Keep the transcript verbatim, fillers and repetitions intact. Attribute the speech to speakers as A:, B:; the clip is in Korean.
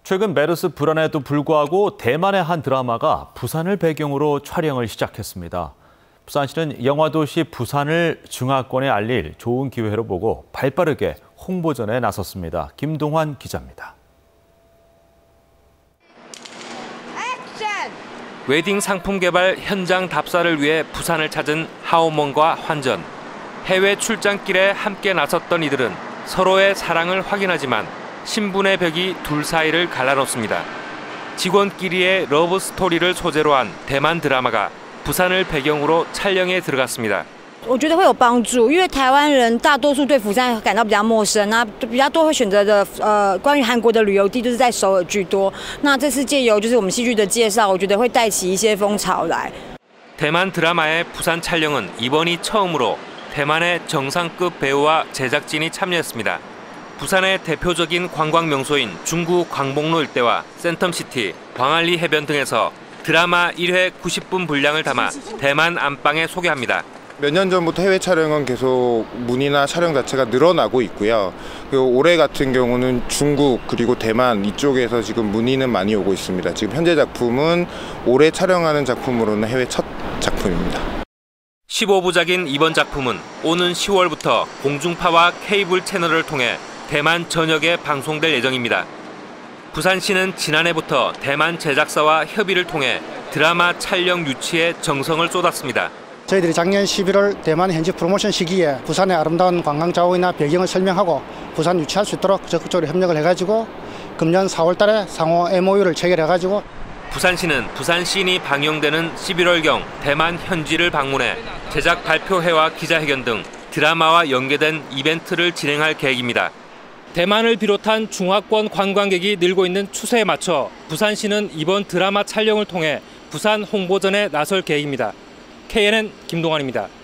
A: 최근 메르스 불안에도 불구하고 대만의 한 드라마가 부산을 배경으로 촬영을 시작했습니다. 부산시는 영화도시 부산을 중화권에 알릴 좋은 기회로 보고 발빠르게 홍보전에 나섰습니다. 김동환 기자입니다.
B: 웨딩 상품 개발 현장 답사를 위해 부산을 찾은 하오먼과 환전. 해외 출장길에 함께 나섰던 이들은 서로의 사랑을 확인하지만 신분의 벽이 둘 사이를 갈라놓습니다. 직원끼리의 러브 스토리를 소재로 한 대만 드라마가 부산을 배경으로 촬영에 들어갔습니다.
C: 我觉得会有帮助，因为台湾人大多数对釜山感到比较陌生，那比较多会选择的呃关于韩国的旅游地就是在首尔居多。那这次借由就是我们戏剧的介绍，我觉得会带起一些风潮来。
B: 대만 드라마의 부산 촬영은 이번이 처음으로 대만의 정상급 배우와 제작진이 참여했습니다. 부산의 대표적인 관광 명소인 중구 광복로 일대와 센텀시티, 광안리 해변 등에서 드라마 일 회 구십 분 분량을 담아 대만 안방에 소개합니다.
D: 몇 년 전부터 해외 촬영은 계속 문의나 촬영 자체가 늘어나고 있고요. 그리고 올해 같은 경우는 중국 그리고 대만 이쪽에서 지금 문의는 많이 오고 있습니다. 지금 현재 작품은 올해 촬영하는 작품으로는 해외 첫 작품입니다.
B: 십오 부작인 이번 작품은 오는 시월부터 공중파와 케이블 채널을 통해 대만 전역에 방송될 예정입니다. 부산시는 지난해부터 대만 제작사와 협의를 통해 드라마 촬영 유치에 정성을 쏟았습니다.
E: 저희들이 작년 십일월 대만 현지 프로모션 시기에 부산의 아름다운 관광 자원이나 배경을 설명하고 부산 유치할 수 있도록 적극적으로 협력을 해가지고 금년 사월 달에 상호 엠오유를 체결해가지고
B: 부산시는 부산씬이 방영되는 십일월경 대만 현지를 방문해 제작 발표회와 기자회견 등 드라마와 연계된 이벤트를 진행할 계획입니다. 대만을 비롯한 중화권 관광객이 늘고 있는 추세에 맞춰 부산시는 이번 드라마 촬영을 통해 부산 홍보전에 나설 계획입니다. 케이엔엔 김동환입니다.